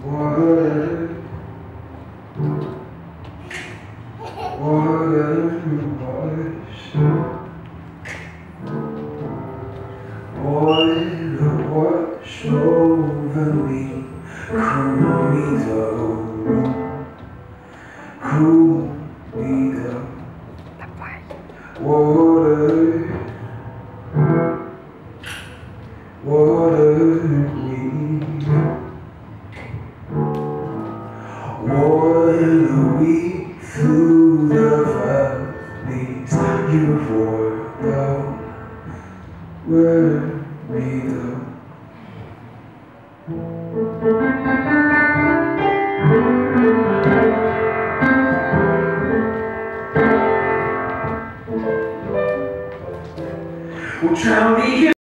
Water, water, water, wash over me, cool me down, cool me down. Water, water me, water me through the valleys you poured down, wear me down. Well, drown me